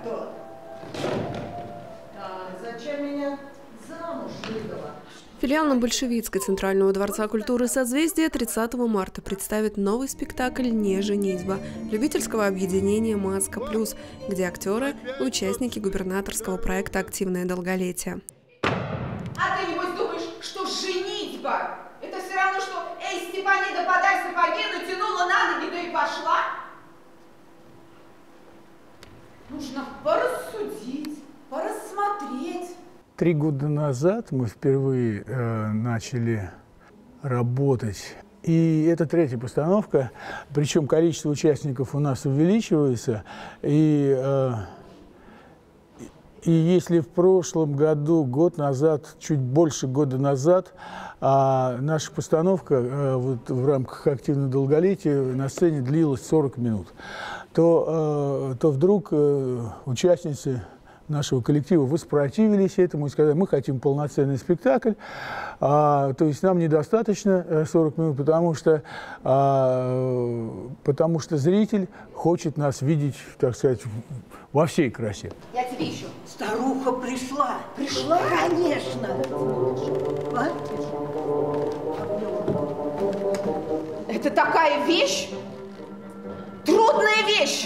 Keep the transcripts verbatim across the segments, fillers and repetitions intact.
кто? А зачем меня замуж выдала? Филиал на Большевицкой Центрального дворца культуры «Созвездие» тридцатого марта представит новый спектакль «Не женитьба» любительского объединения «Маска плюс», где актеры – участники губернаторского проекта «Активное долголетие». А ты, небось, думаешь, что женитьба – это все равно, что «Эй, Степанида, подай сапоги, натянула на ноги, да и пошла»? Нужно порассудить, порассмотреть. Три года назад мы впервые э, начали работать. И это третья постановка, причем количество участников у нас увеличивается. И, э, и если в прошлом году, год назад, чуть больше года назад, а наша постановка э, вот, в рамках активного долголетия на сцене длилась сорок минут, то, э, то вдруг э, участницы нашего коллектива воспротивились этому и сказали, мы хотим полноценный спектакль, а, то есть нам недостаточно сорок минут, потому что, а, потому что зритель хочет нас видеть, так сказать, во всей красе. Я тебе еще. Старуха пришла. Пришла? Конечно. А? Это такая вещь, трудная вещь.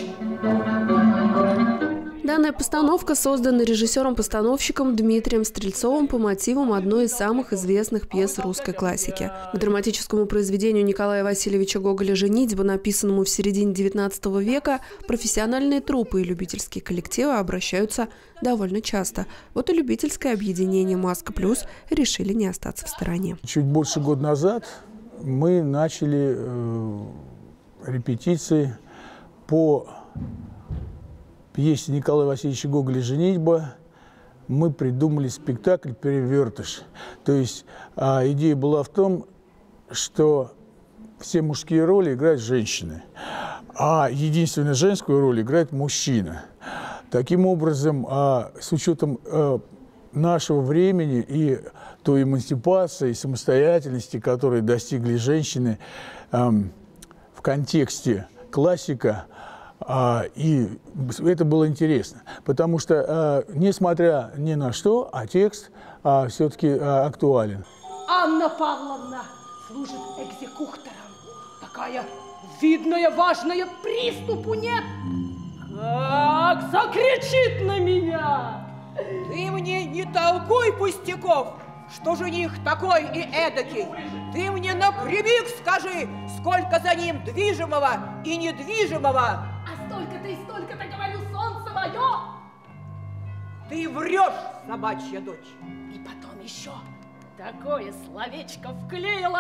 Данная постановка создана режиссером-постановщиком Дмитрием Стрельцовым по мотивам одной из самых известных пьес русской классики. К драматическому произведению Николая Васильевича Гоголя «Женитьба», написанному в середине девятнадцатого века, профессиональные труппы и любительские коллективы обращаются довольно часто. Вот и любительское объединение «Маска плюс» решили не остаться в стороне. Чуть больше года назад мы начали э, репетиции по пьесе Николая Васильевича Гоголя «Женитьба». Мы придумали спектакль «Перевертыш». То есть а, идея была в том, что все мужские роли играют женщины, а единственную женскую роль играет мужчина. Таким образом, а, с учетом а, нашего времени и той эмансипации, самостоятельности, которой достигли женщины а, в контексте классика, А, и это было интересно, потому что, а, несмотря ни на что, а текст а, все-таки а, актуален. Анна Павловна служит экзекутором. Такая видная, важная, приступу нет. Как закричит на меня! Ты мне не толкуй пустяков, что жених такой и эдакий. Ты мне напрямик скажи, сколько за ним движимого и недвижимого. Столько-то и столько-то, говорю, солнце мое! Ты врешь, собачья дочь! И потом еще такое словечко вклеила.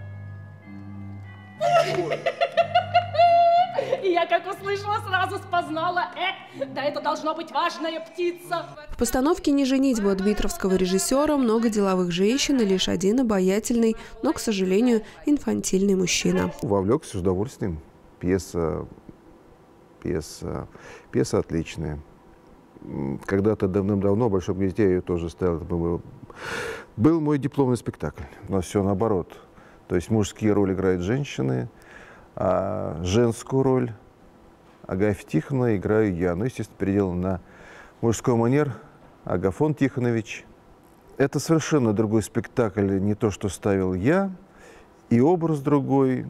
И я, как услышала, сразу спознала. Э, да это должно быть важная птица. В постановке «Не женитьба» дмитровского режиссера много деловых женщин и лишь один обаятельный, но, к сожалению, инфантильный мужчина. Вовлекся с удовольствием. Пьеса Пьеса, пьеса отличная. Когда-то давным-давно в «Большом гнезде» я ее тоже ставил. Это был, был мой дипломный спектакль. У нас все наоборот. То есть мужские роли играют женщины, а женскую роль Агафья Тихоновна играю я. Ну, естественно, переделан на мужской манер Агафон Тихонович. Это совершенно другой спектакль, не то, что ставил я, и образ другой.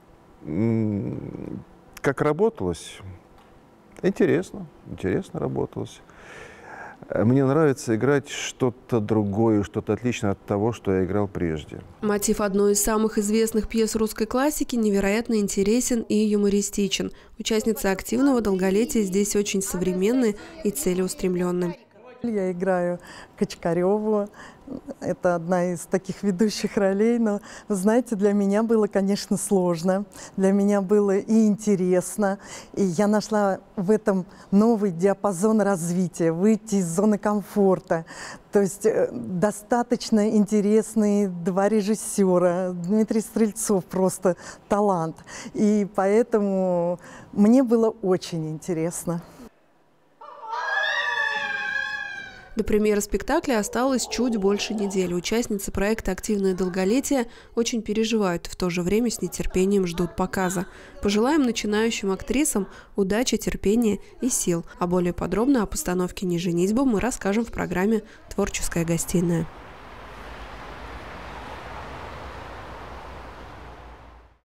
Как работалось? Интересно, интересно работалось. Мне нравится играть что-то другое, что-то отличное от того, что я играл прежде. Мотив одной из самых известных пьес русской классики невероятно интересен и юмористичен. Участницы активного долголетия здесь очень современны и целеустремленны. Я играю Качкареву. Это одна из таких ведущих ролей. Но, знаете, для меня было, конечно, сложно. Для меня было и интересно. И я нашла в этом новый диапазон развития, выйти из зоны комфорта. То есть достаточно интересные два режиссера. Дмитрий Стрельцов просто талант. И поэтому мне было очень интересно. До премьеры спектакля осталось чуть больше недели. Участницы проекта «Активное долголетие» очень переживают, в то же время с нетерпением ждут показа. Пожелаем начинающим актрисам удачи, терпения и сил. А более подробно о постановке «Не женитьба» мы расскажем в программе «Творческая гостиная».